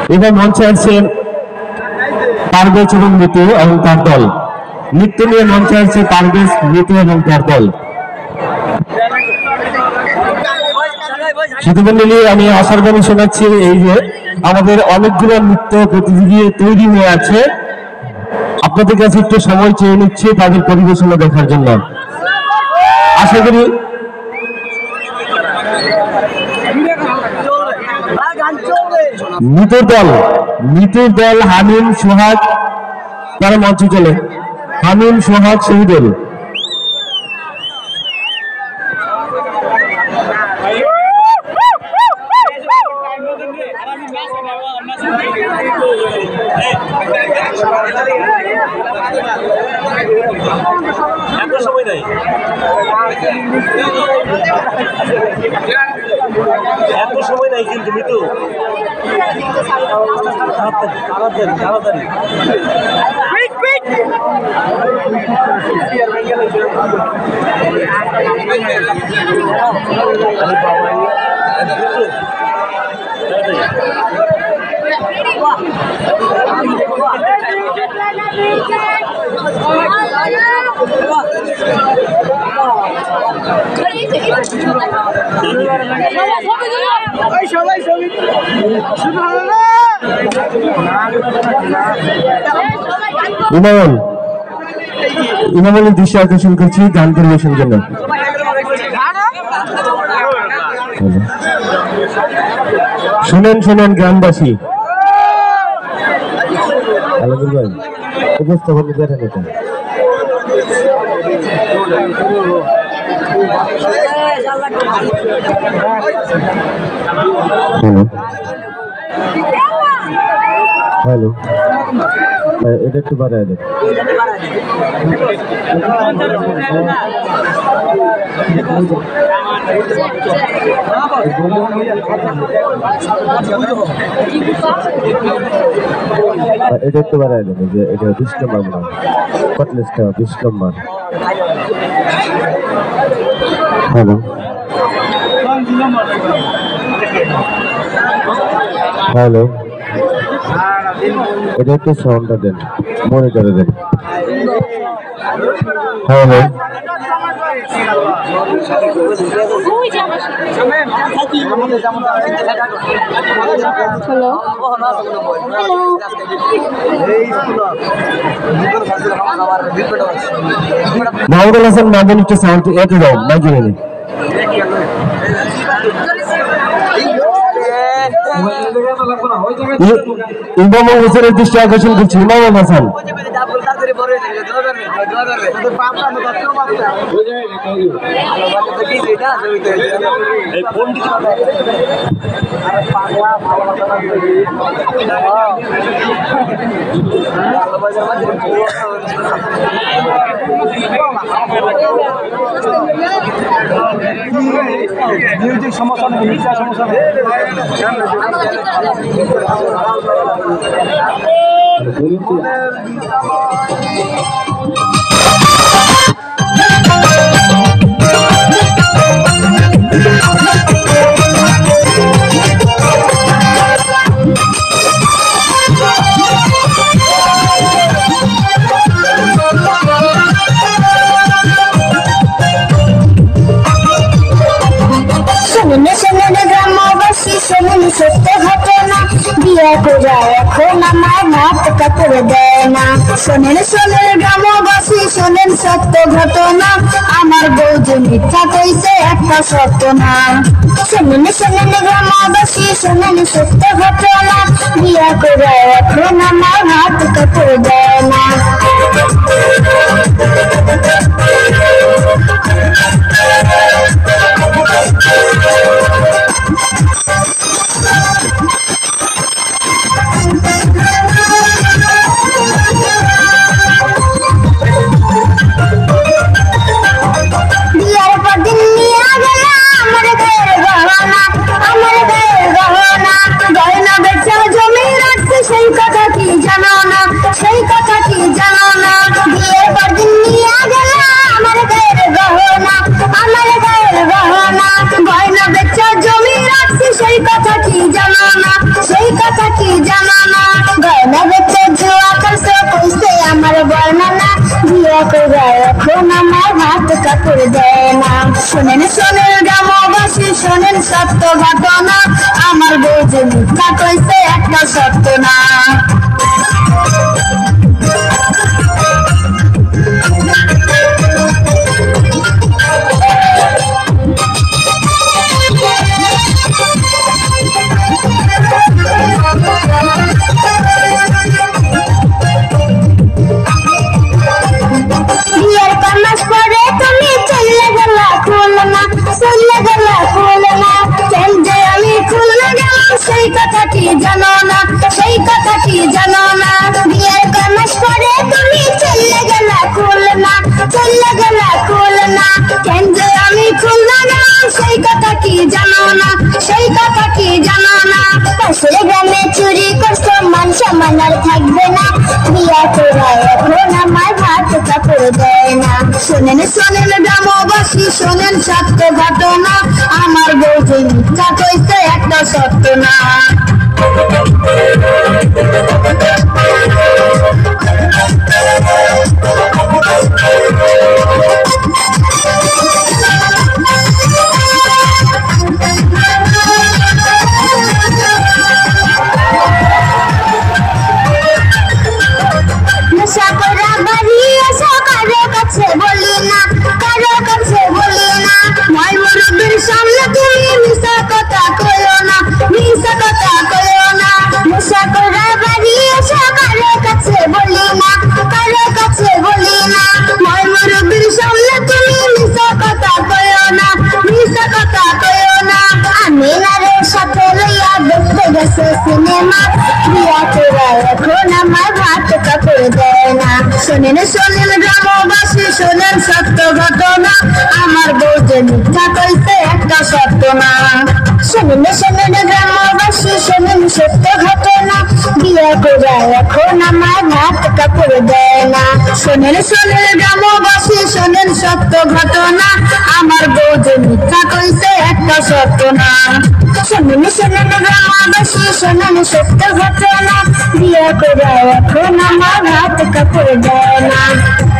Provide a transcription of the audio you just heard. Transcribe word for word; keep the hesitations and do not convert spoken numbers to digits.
এবার মঞ্চে আসছেন পারভেজ এবং মিতু এবং তার দল। নৃত্য নিয়ে মঞ্চে আসছে পারভেজ, মিতু এবং তার দল। সুধীমণ্ডলী, আমি আশার বাণী শোনাচ্ছি এই যে আমাদের অনেকগুলো নৃত্য প্রতিযোগী তৈরি হয়ে আছে। আপনাদের কাছে একটু সময় চেয়ে নিচ্ছে তাদের পরিবেশনা দেখার জন্য। আশা করি মিতুর দল মিতুর দল হামিম সোহাগ তারা মঞ্চে চলে। হামিম সোহাগ শহীদুল। এত সময় নাই কিন্তু মিতু ইমামুল ইমামুলের দৃষ্টি আকর্ষণ করছি গান পরিবেশনের জন্য। শুনেন শুনেন গ্রামবাসী, উপস্থাপন দেখেন এটা। হ্যালো, এটা একটু বাড়ায় দেন। এটা একটু বাড়ায় দেবে যে এটা বিশ নম্বর মনে হয়, কটলেসটা বিশ নম্বর। হ্যালো হ্যালো, এটা একটু সাউন্ডটা দেন, মনে করে দেন। হ্যালো মাহমুদুল হাসান মাদন, একটু সাউন্ড এতে দাও, মাইকে নেই। ইমাম হোসেনের দৃষ্টি আকর্ষণ করছি। ইমাম হাসান, মিউজিক সমস্যা নেই, মিউজিক সমস্যা নেই। সত্য ঘটনা বিয়ে করে এখন আমার ভাত কাপড় দেয় না। শোনেন শোনেন গ্রামবাসী, শোনেন সত্য ঘটনা, আমার বউ যে মিথ্যা কইছে একটা সত্য না। শোনেন শোনেন গ্রামবাসী, শোনেন সত্য ঘটনা, বিয়ে করে এখন আমার ভাত কাপড় দেয় না। সেই কথা কি জানো না, সেই কথা কি জানো করে এখন আমার ভাত কাপড় দেয় না। শোনেন শোনেন গ্রামবাসী শোনেন সত্য ঘটনা, আমার বউ যে মিথ্যা কইছে একটা সত্য না। বিয়ের পাঁচ মাস পরে তুমি চলে গেলা খুলনা, চলে গেলা খুলনা, কেন যে আমি খুলনা গেলাম সেই কথাটি জানো না, সেই কথাটি জানো না। বিয়ের পাঁচ মাস পরে তুমি চলে গেলা খুলনা, চলে গেলা খুলনা, কেন যে আমি খুলনা গেলাম সেই কথাটি জানো না, সেই কথাটি জানো না। পাশের গ্রামে চুরি করছো মান সম্মান আর থাকবে না, বিয়া করে এখন আমার ভাত কাপড় দেয় না। শোনেন শোনেন গ্রামবাসী শোনেন সত্য ঘটনা, আমার বউ যে মিথ্যা কইছে একটা সত্য না। নেশা করা বাড়ি এসো কারো কাছে বলি না, কারো কাছে বলি না। ময় মুরব্বির সামনে তুমি মিশা কথা কইও না, মিশা কথা কইও না। নেশা করা বাড়ি এসো কারো কাছে বলি না, কারো কাছে বলি না। ময় মুরব্বির সামনে তুমি মিশা কথা কইও না, মিশা কথা কইও না। আমি নারের সাথে লইয়া দেখতে গেছে সিনেমা, বিয়া করে এখন আমার ভাত কাপড় দেয় না। শোনেন শোনেন গ্রামবাসী শোনেন সত্য ঘটনা, আমার বউ যে মিথ্যা কইছে একটা সত্য না। শোনেন শোনেন গ্রামবাসী শোনেন সত্য ঘটনা, বিয়া করে এখন আমার ভাত কাপড় দেয় না। শোনেন শোনেন গ্রামবাসী শোনেন সত্য ঘটনা, আমার বউ যে মিথ্যা কইছে একটা সত্য না। শোনেন শোনেন গ্রামবাসী শোনেন সত্য ঘটনা, বিয়া করে এখন আমার ভাত কাপড় দেয় না।